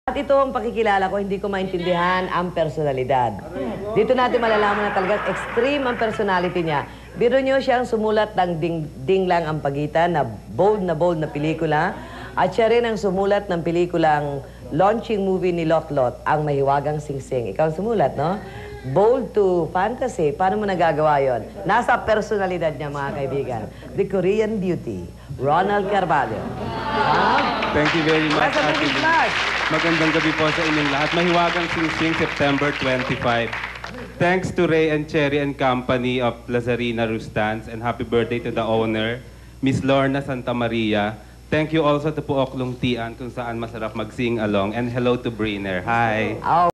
At ito ang pakikilala ko, hindi ko maintindihan ang personalidad. Dito natin malalaman na talagang extreme ang personality niya. Biro niyo siyang sumulat ng Ding Lang ang Pagitan na bold na pelikula. At siya rin ang sumulat ng pelikulang launching movie ni Lot Lot, Ang Mahiwagang Singsing. Ikaw ang sumulat, no? Bold to fantasy. Paano mo nagagawa yon? Nasa personalidad niya, mga kaibigan. The Korean Beauty, Ronald Carvalho. Thank you very much, Nasa Ate Lynn. Magandang gabi po sa inyong lahat. Mahiwagang Singsing, September 25. Thanks to Ray and Cherry and Company of Lazarina Rustans, and happy birthday to the owner, Miss Lorna Santa Maria. Thank you also to Puoklong Tian kung saan masarap mag-sing along. And hello to Briner. Hi!